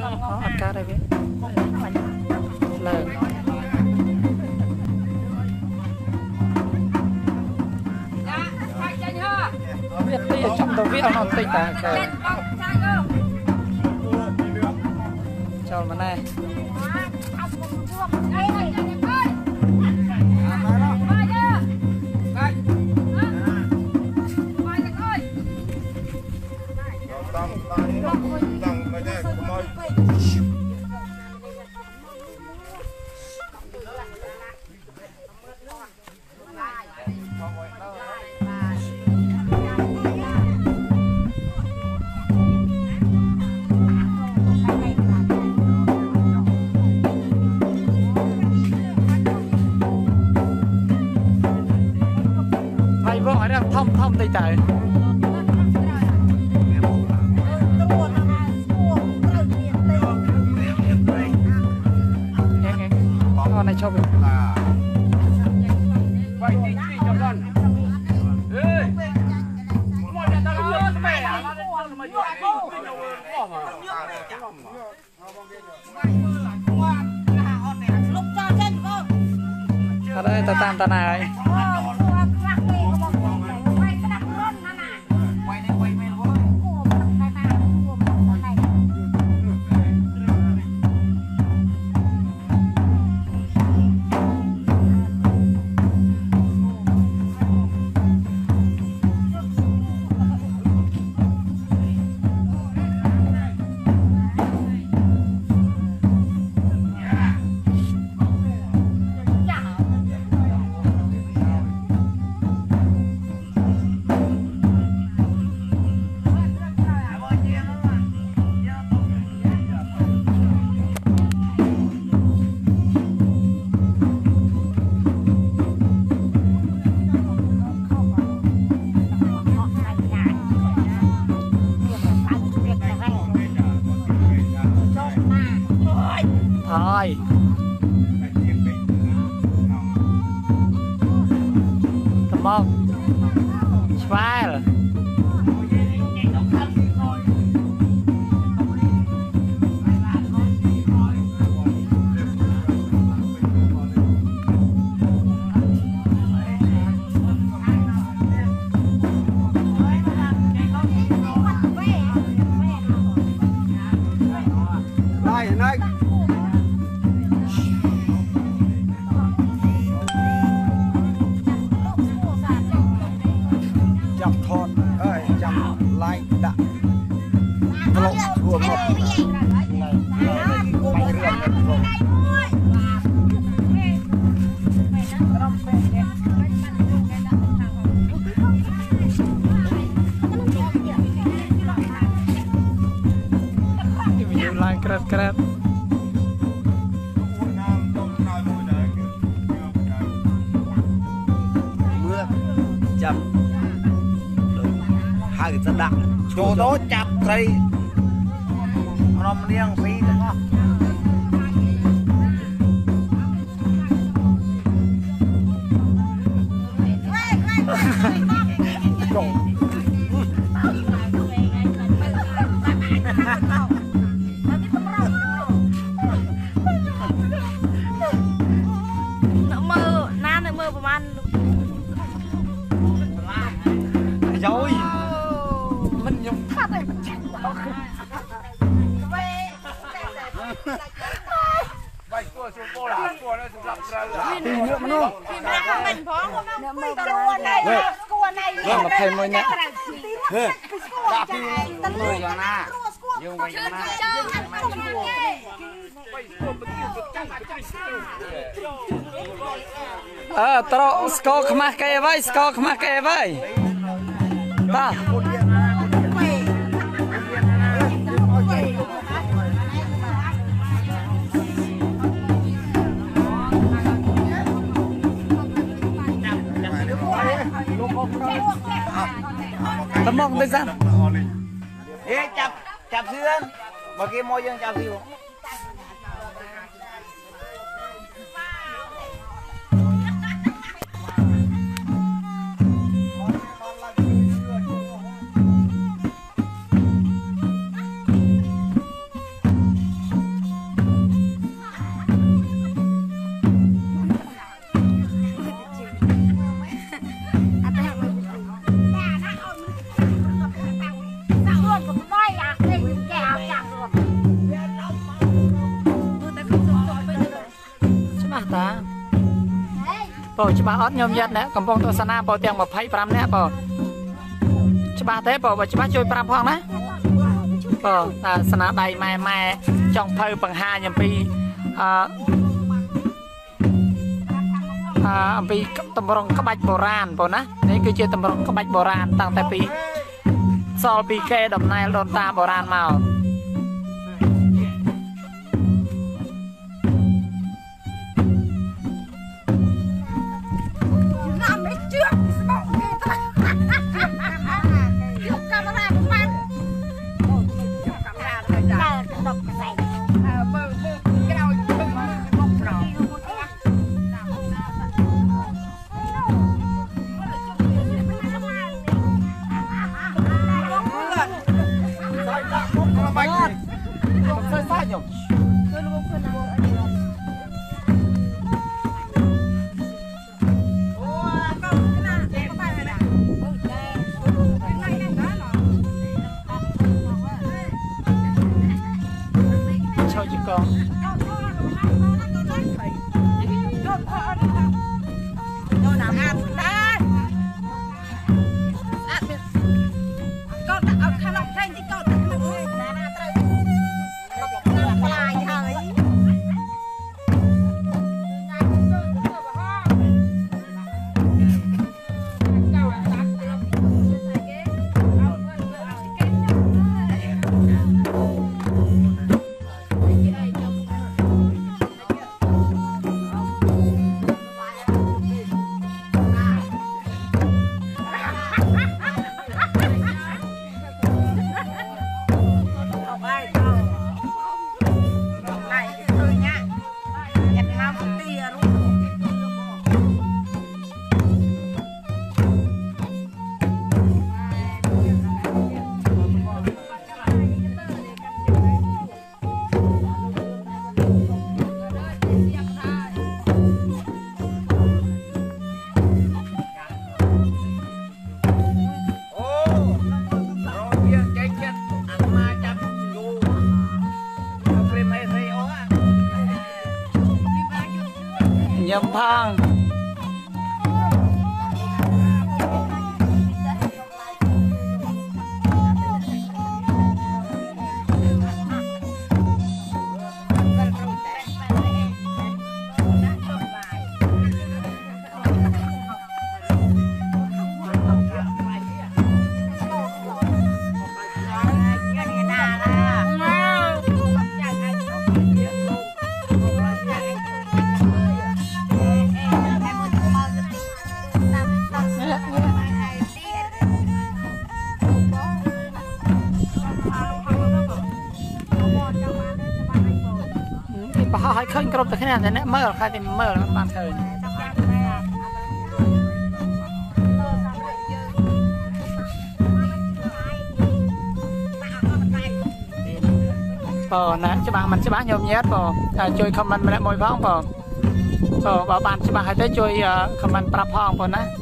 อัดการอะไรพี่เลยเวียดตีจับตัวเวียดเอานอนตีแต่เกิดชอบมันแน่พวกอะไรท่อมตีใจก็ในชอบอะไรแต่ตามตาหนายมองสบายเหรอกระเมื่อจับหากิจดักโจโตจับใส่นมเลี้ยงสีทั้งอ่ะมันยังพลาดอะไรมันจังไปตัวชูโป้ล่ะตัวนั่นสำหรับเราตีเยอะมันนู่นตีมันทำเป็นพ้องมันไม่กลัวในกลัวในเรื่องมาเพลงมันเนี่ยเฮ้ยตาปีตะลุยอย่างน่ะยุ่งไปอย่างน่ะตรอสกอขมาเกยไว้สกอขมาเกยไว้ตาตะมองได้สั่นจับเสื้อเมื่อกี้โมยังจับสิปอจะมาอดยมยัดเนี่ยกำปองตัวสนาปอเตียงแบบไพ่ปรำเนี่ยปอจะมาเตะปอว่าจะมาช่วยปรำพ้องนะปอสนาใดแม่จองเพลปังหาอย่างปีปีตำรองกบฏโบราณปอนะนี่คือเชื่อตำรองกบฏโบราณตั้งแต่ปีซอลปีแก่ดำนายโดนตาโบราณมายำพังให้ขึ้นกรอบแต่แค่นั้นเนี่ยเมื่อใครจะเมื่อบ้านเธอปอนะจะบางมันจะบางยมเย็ดปอช่วยคำมันมาแล้วมวยพ้องปอบ้านจะบางให้ได้ช่วยคำมันปรับพ้องปอนะ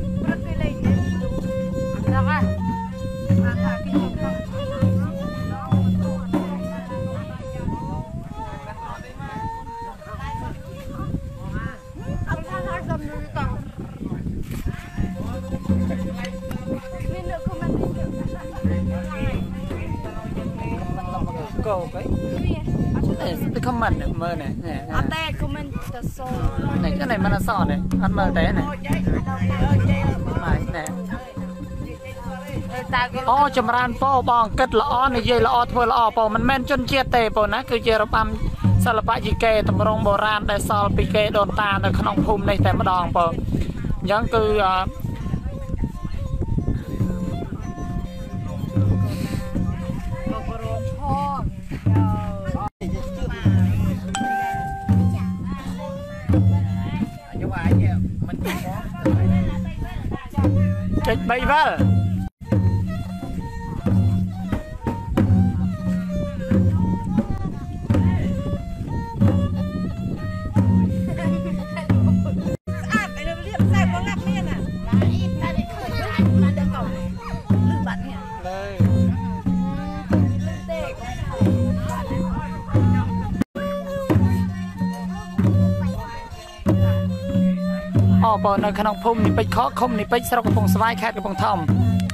ก็ไปไปคอมเมนต์เนี่ยเมื่อเนี่ยแต่คอมเมนต์จะโซ่ไหนก็ไหนมันสอนเนี่ยอันเมื่อแต่เนี่ยเนี่ยอ๋อจำรานโป้บองกัดละอ้อในเยละอ้อทัวละอ้อโป้มันแม่นจนเจียเตโป้นะคือเจรปัมสลับปะจิเกตำรงโบราณได้ซอลปีเกโดนตาในขนมภูมิในแต่มาดองโป้ยังคือเจ็ดใบบ้าออปอในขนมพุ่มนี่ไปเคาะคมนี่ไปสระกระพงสบายแคดกระพงทอม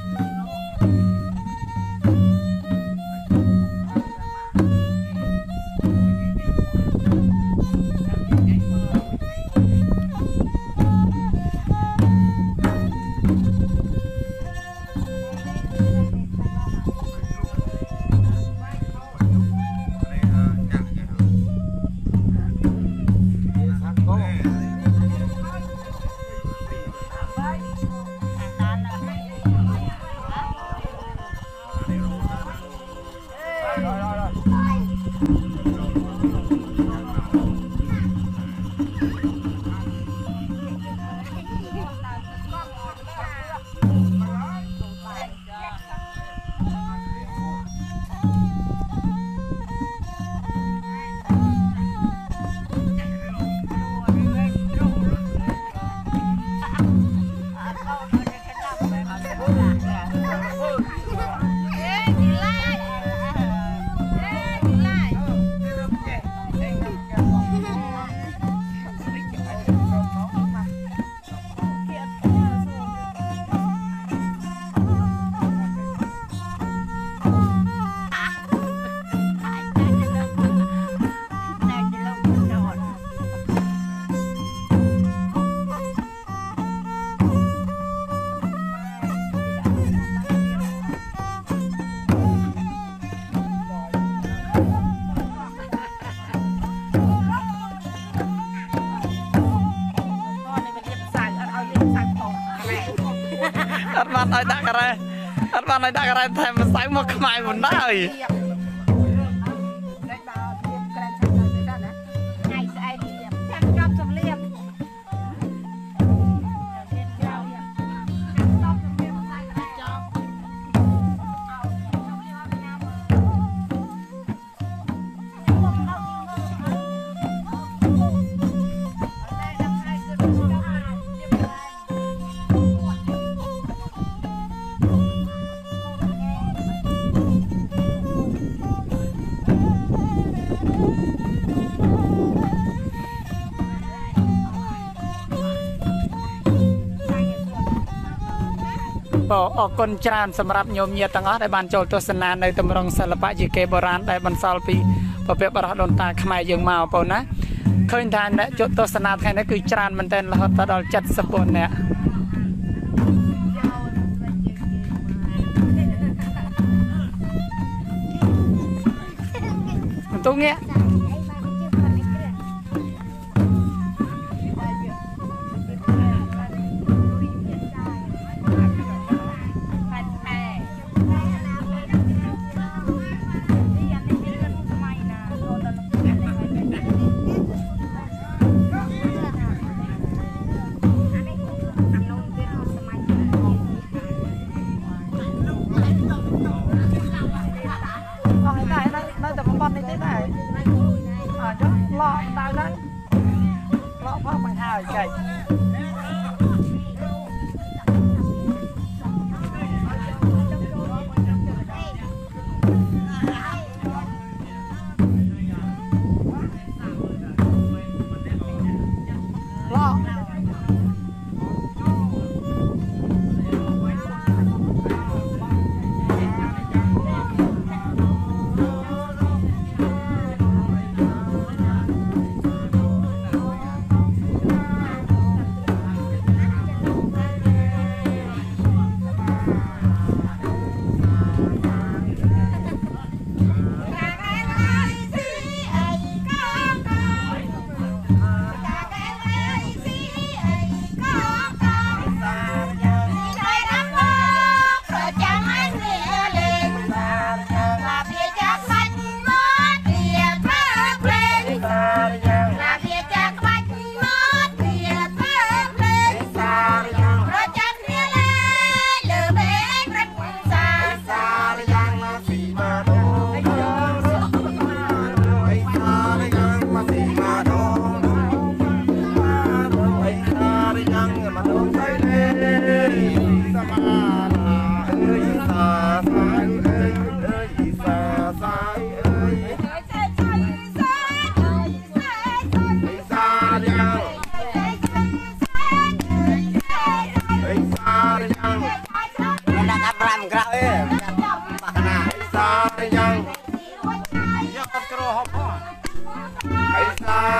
อัดวันไอ้ดักอะไรอัดวันไอ้ดักอะไรแทนมันใส่หมวกขมายหมดได้ออกกลจานสำหรับโยมเยียตังอ้อได้บานโจลตัวสนาในตำรงศิลปะจีเกโบราณได้บรรซอลปีประเภทบรอดนตาขมายยังมาเปล่านะเคยทานเนี่ยโจตัวสนาไทยนั่นคือจานมันเต้นแล้วตลอดจัดสปุนเนี่ยตรงเงี้ย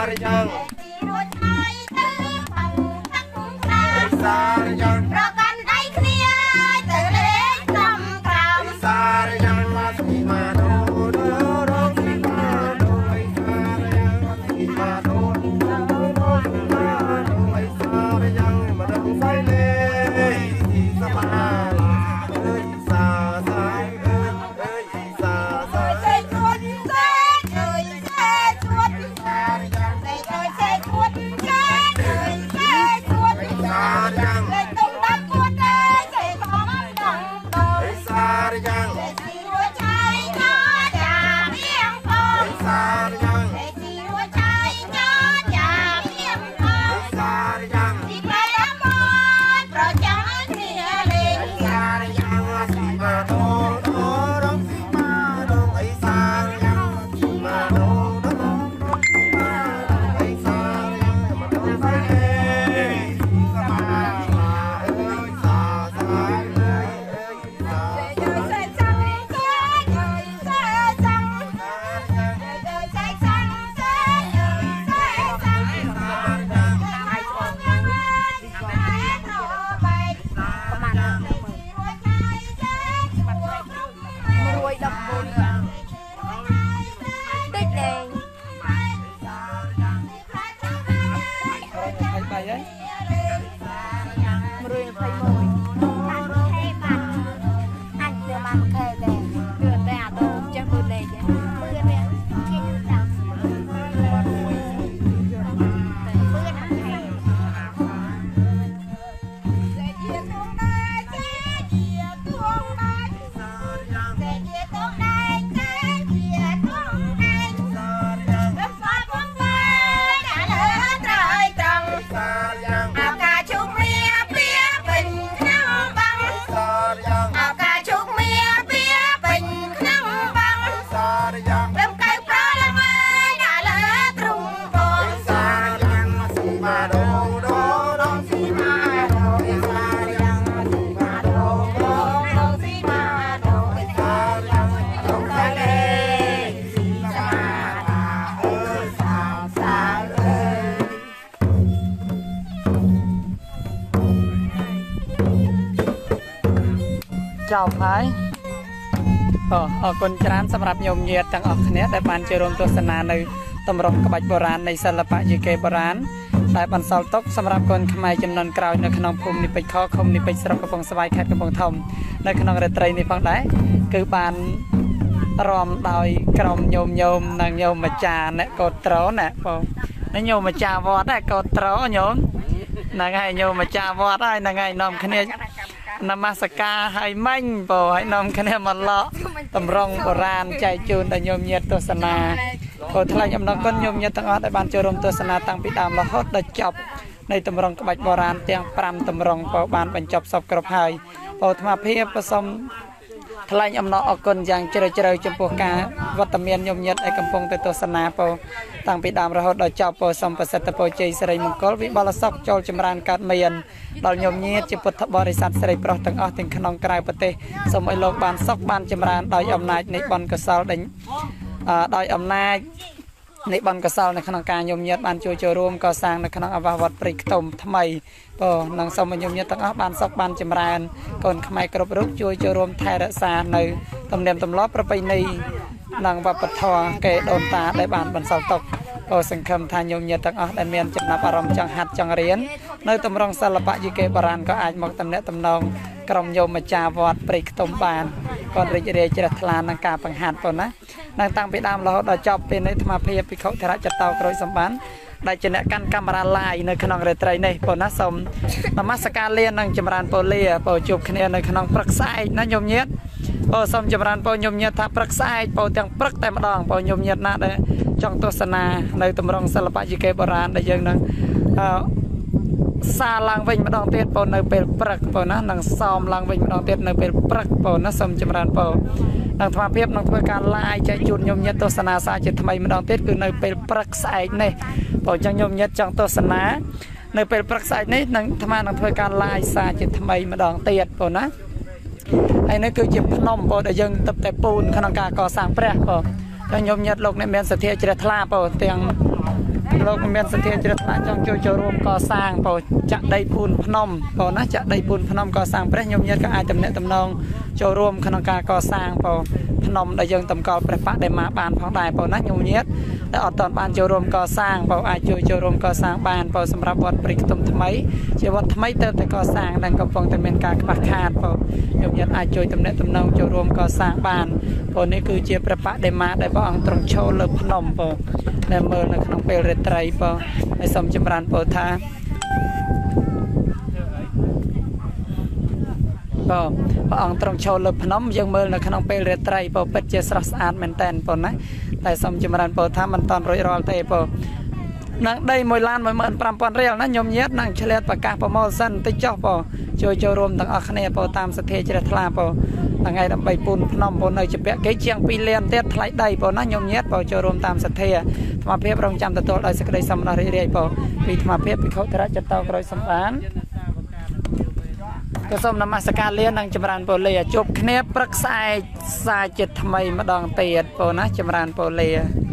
រិយ៉ាងរួចហើយទៅបងតាក់ក្រៅសារិយ៉ាងប្រកាន់ដៃគ្នាទៅលេងចំក្រៅសារិយ៉ាងមកពីមកដូដូរងពីមកដូអីសារិយ៉ាងពីមកដូដូរងពីមកដូអីសារិយ៉ាងមកដឹងស្អីលេទីសមាអើយសាសាអើយសាសាចេញជួនចេញអើយចេញជួនសារិយ៉ាងចេញអើយចេញជួនចេញអើយចេញជួនសារិយ៉ាងចេញទុំដាក់ពួតអើយចេញខំដល់ដល់សារិយ៉ាងចេញទីរួចឆៃញ៉ាយ៉ារៀងផងសារិយ៉ាងចេញទីរួចឆៃញ៉ាយ៉ារៀងផងសារិយ៉ាងទីក្លែអមនប្រចាំឲ្យគ្នាលេងសារិយ៉ាងស៊ីមកដូដូរងស៊ីមកដូអីសារិយ៉ាងស៊ីមកដូដូរងស៊ីមកដូអីសារិយ៉ាងមកដូស្អីលេសមាអើយសាសាអើយសាចេញចេញចាំចេញអើយចេញចាំចេញចេញចាំចេញអើយចេញចាំហើយឆ្លងយ៉ាងណាទីកែប្របែកប្រមាណ10000រួចហើយចេញ114តិចលេងហើយបាយហើយ ចប់ហើយអរគុណច្រើនសម្រាប់ញោមញាតិទាំងអស់គ្នាដែលបានចូលរួមទស្សនានៅទម្រង់ក្បាច់បុរាណនៃសិល្បៈយីកេបុរាណដែលបន្សល់ទុកសម្រាប់កូនខ្មែរចំនួនក្រោយនៅក្នុងភូមិនិពេជ្រខឃុំនិពេជ្រស្រុកកំពង់ស្វាយខេត្តកំពង់ធំនៅក្នុងរាត្រីនេះផងដែរគឺបានរំដោយក្រុមញោមនិងញោមម្ចាស់អ្នកកោតត្រណាបងញោមម្ចាស់វត្តដែរកោតត្រញោមហ្នឹងហើយញោមម្ចាស់វត្តហើយហ្នឹងហើយនាំគ្នានមស្ការឲ្យមិញបងឲ្យនាំគ្នាមកឡក់តម្រង់បុរាណចែកជូនដល់ញោមញាតិទស្សនាក៏ថ្លែងអំណរគុណញោមញាតិទាំងអស់ដែលបានចូលរួមទស្សនាតាំងពីដើមរហូតដល់ចប់នៃតម្រង់ក្បាច់បុរាណទាំង5តម្រង់ក៏បានបញ្ចប់សពគ្រប់ហើយបងអាត្មាភាពប្រសូមថ្លែងអំណរអគុណយ៉ាងជ្រាលជ្រៅចំពោះការវត្តមានញោមញាតិដែលកំពុងទៅទស្សនាបងតាំងពីដើមរហូតដល់ចប់បងសូមប្រសិទ្ធពរជ័យសិរីមង្គលវិបលសុខចូលចម្រើនកើតមានដល់ញោមញាតិជាពុទ្ធបរិស័ទស្រីប្រុសទាំងអស់ទាំងក្នុងក្រៅប្រទេសសូមឲ្យលោកបានសុខបានចម្រើនដោយអំណាចនៃបុណ្យកុសលដោយអំណាចនៃបុណ្យកុសលនៅក្នុងការញោមញាតិបានជួយចូលរួមកសាងនៅក្នុងអវាសវត្តព្រៃខ្ទុំថ្មីបងនឹងសូមឲ្យញោមញាតិទាំងអស់បានសុខបានចម្រើនកូនខ្មែរគ្រប់រូបជួយចូលរួមថែរក្សានៅទំនៀមទម្លាប់ប្រពៃណីនិងវប្បធម៌កេរដូនតាដែលបានបន្សល់ទុកក៏សង្ឃឹមថាញោមញាតិទាំងអស់ដែលមានចំណាប់អារម្មណ៍ចង់ហាត់ចង់រៀននៅទម្រង់សិល្បៈយីកេបុរាណក៏អាចមកតំណែងតំណងក្រុមញោមម្ចាស់វត្តព្រៃខ្ទុំបានគាត់រីករាយជ្រះថ្លានឹងការបង្ហាត់បងណានឹងតាំងពីដើមរហូតដល់ចប់ពេលនេះអាត្មាភាពភិក្ខុធរៈចតោក្រួយសម្បានដែលជាអ្នកកាន់កាមេរ៉ា live នៅក្នុងរាត្រីនេះបងណាសូមនមស្ការលានិងចម្រើនពរលាបងជួបគ្នានៅក្នុងព្រឹកស្អែកណាញោមញាតិបងសូមចម្រើនពរញោមញាតិថាព្រឹកស្អែកបងទាំងព្រឹកតែម្ដងបងញោមញាតិណាដែលចង់ទស្សនានៅទម្រង់សិល្បៈយីកេបុរាណដែលយើងនឹងសារឡើងវិញម្ដងទៀតបងនៅពេលព្រឹកបងណានឹងសមឡើងវិញម្ដងទៀតនៅពេលព្រឹកបងណាសូមចម្រើនពរនឹងអាភិបនឹងធ្វើការ live ចែកជូនញោមញាតិទស្សនាសារជាថ្មីម្ដងទៀតគឺនៅពេលព្រឹកស្អែកនេះបងចឹងញោមញាតិចង់ទស្សនានៅពេលព្រឹកស្អែកនេះនឹងអាត្មានឹងធ្វើការ live សារជាថ្មីម្ដងទៀតបងណាហើយនេះគឺជាភ្នំបងដែលយើងទឹកតែពូនក្នុងការកសាងព្រះបងចឹងញោមញាតិលោកអ្នកមានសទ្ធាជ្រះថ្លាបងទាំងលោកមានសទ្ធាជ្រះថ្លាចង់ចូលរួមកសាងបើចាក់ដីពូនភ្នំបើណាចាក់ដីពូនភ្នំកសាងព្រះញោមញាតក៏អាចតំណែងតំណងចូលរួមក្នុងការកសាងបើភ្នំដែលយើងតម្កល់ព្រះបដិមាបានផងដែរបើណាញោមញាតដែលអត់ទាន់បានចូលរួមកសាងបើអាចចូលរួមកសាងបានបើសម្រាប់វត្តព្រៃខ្ទុំថ្មីជាវត្តថ្មីទៅតែកសាងដែលកំពុងតែមានការខ្វះខាតបើញោមញាតអាចជួយតំណែងតំណងចូលរួមកសាងបានបើនេះគឺជាព្រះបដិមាដែលព្រះអង្គទ្រង់ឈរលើភ្នំបើដែលមើលនៅក្នុងពេលរាត្រីបើហើយសូមចម្រើនពោលថាព្រះអង្គទ្រង់ឈរលើភ្នំយើងមើលនៅក្នុងពេលរាត្រីបើពិតជាស្រស់ស្អាតមែនតែនប៉ុណ្ណាតែសូមចម្រើនពោលថាមិនតាន់រួចរាល់ទេបើនឹងដី1,150,000 រៀលណាញោមញាតនឹងឆ្លៀតប្រកាសប្រមូលសិនតិចចុះបើចូលរួមទាំងអស់គ្នាបើតាមសទ្ធាជ្រះថ្លាបើថ្ងៃដើម្បីពូនភ្នំបើនៅជាពាក់គេជាង2 លានទៀតថ្លៃដីបើណាញោមញាតបើចូលរួមតាមសទ្ធាអាត្មាភាពរងចាំទទួលដោយសេចក្តីសំណោះរីករាយបើពីអាត្មាភាពភិក្ខុធរៈចតោក្រោយសម្បានក៏សូមនមស្ការលាននិងចម្រើនពលាជួបគ្នាព្រឹកស្អែកសាជាថ្មីម្ដងទៀតបើណាចម្រើនពលា